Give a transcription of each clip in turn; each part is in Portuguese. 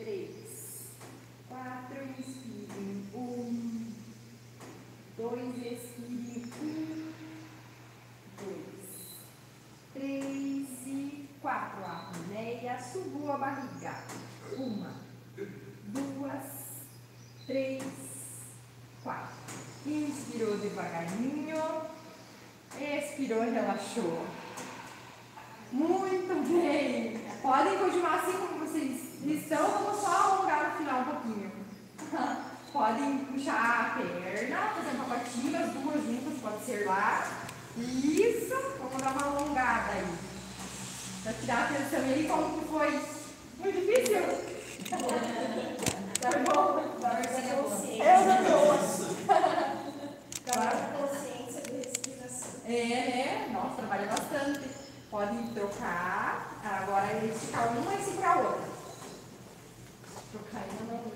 3, 4, inspire. 1, 2, expire. 1, 2, 3 e 4. A apneia, subiu a barriga. 1, 2, 3, 4. Inspirou devagarinho. Expirou e relaxou. Muito bem. Podem continuar assim como vocês estão. Vamos só alongar no final um pouquinho. Podem puxar a perna, fazer uma pacotinha, as duas juntas, pode ser lá. Isso. Vamos dar uma alongada aí. Pra tirar a atenção. E aí, como que foi? Muito difícil? Tá bom? Eu não gosto. Consciência de respiração. Né? Nossa, trabalha bastante. Podem trocar. Agora é esticar uma e segurar a outra. Trocar uma não,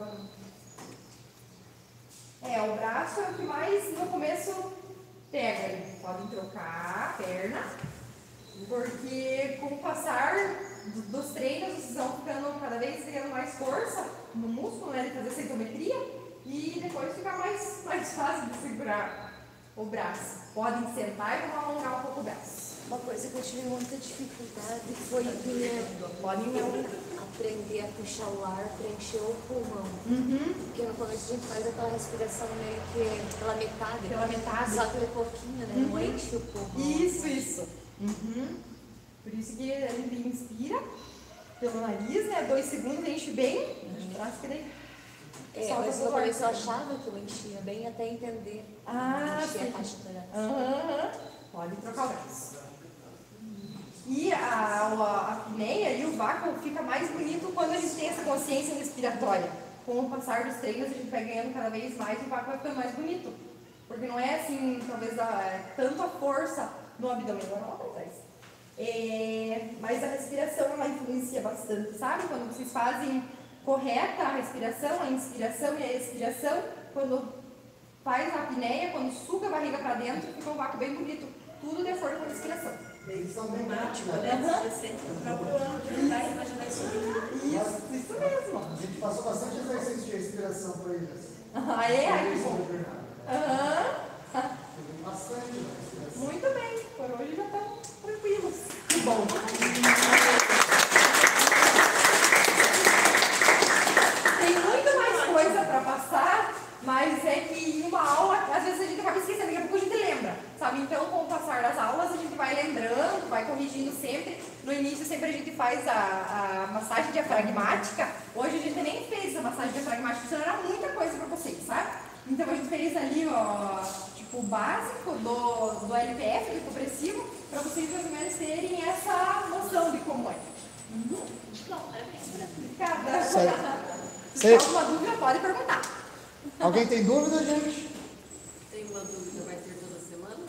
o braço é o que mais no começo pega. Podem trocar a perna. Porque com o passar dos treinos, vocês vão ficando cada vez ganhando mais força no músculo, né? De fazer centometria. E depois fica mais fácil de segurar o braço. Podem sentar e vamos alongar um pouco o braço. Uma coisa que eu tive muita dificuldade foi Podem não aprender a puxar o ar para encher o pulmão. Porque no começo a gente faz aquela respiração meio que pela metade. Pela metade. Só pela pouquinho, né? Não enche o pulmão. Isso. Por isso que a gente inspira pelo nariz, né? 2 segundos, enche bem. Acho que daí. Mas no começo eu achava que eu enchia bem até entender. Encher a caixa torácica. Pode trocar o braço. E a apneia e o vácuo fica mais bonito quando a gente tem essa consciência respiratória. Com o passar dos treinos, a gente vai ganhando cada vez mais e o vácuo vai ficando mais bonito. Porque não é assim, talvez, tanto a força no abdômen, agora lá para trás. Mas a respiração, ela influencia bastante, sabe? Quando vocês fazem correta a respiração, a inspiração e a expiração, quando faz a apneia, quando suga a barriga para dentro, fica um vácuo bem bonito. Tudo de acordo com a respiração. Eles são bem práticos, Isso mesmo. A gente passou bastante exercício de respiração para eles. Ai, que bom. Bastante respiração. Muito bem. Por hoje já estão tranquilos. Que bom. Tem muito mais coisa para passar, mas é que em uma aula, às vezes a gente acaba esquecendo, daqui a pouco a gente lembra, sabe? Então, com o passar das aulas, a gente vai lembrando, vai corrigindo sempre. No início, sempre a gente faz a massagem diafragmática. Hoje a gente nem fez a massagem diafragmática, senão era muita coisa para vocês, sabe? Então, a gente fez ali, o básico do LPF, do compressivo, para vocês mais ou menos terem essa noção de como é. Obrigada. Se alguma dúvida, pode perguntar. Alguém tem dúvida, gente? Tem uma dúvida, vai ter toda semana?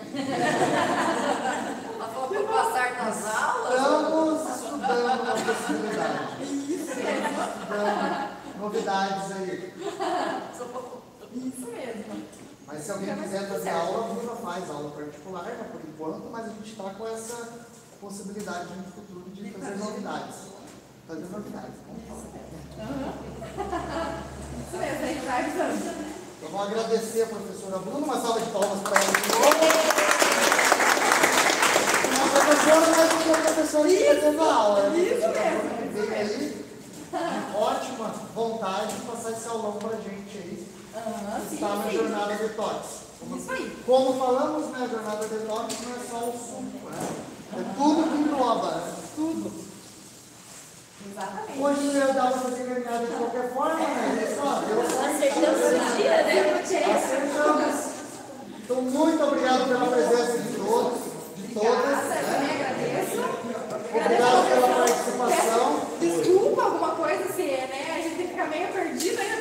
A falta de passar nas aulas? Estamos estudando uma possibilidade. Estudando novidades aí. Isso mesmo. Mas se alguém quiser fazer aula, a Bruna faz aula particular, né, por enquanto, mas a gente está com essa possibilidade no futuro de fazer novidades. Fazer novidades. Isso mesmo, a gente vai avisando. Então, vamos agradecer a professora Bruna, uma salva de palmas para ela. Uma professora, mas uma professora que está tendo aula. Isso mesmo. Veio aí, ótima vontade de passar esse aulão para a gente aí. Está na jornada detox. Isso aí. Como falamos, né, a jornada detox não é só o suco, né? É tudo que engloba, né? Tudo. Exatamente. Hoje não ia dar para fazer caminhada de qualquer forma, né? Isso, ó, Deus Acertamos o dia, né? acertamos. Então, muito obrigado pela presença de todos, de todas. Eu também agradeço. Obrigado pela participação. Desculpa alguma coisa se a gente fica meio perdido aí.